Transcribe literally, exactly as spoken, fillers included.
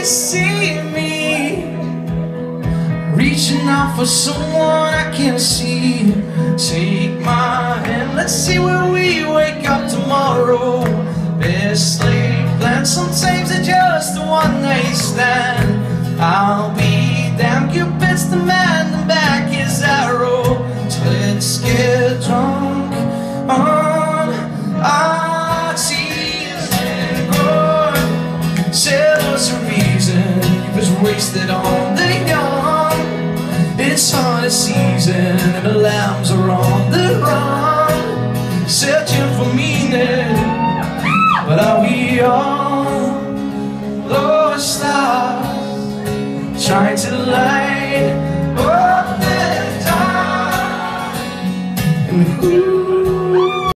you see me reaching out for someone I can't see? Take my hand, let's see where we wake up tomorrow. Best laid plans, sometimes they're just a one night stand. I'll be damn, Cupid's the man, the back is arrow. So let's get drunk on our tears and good. Say what's the reason you was wasted on the young? It's holiday season and the lambs are on the run, searching for me.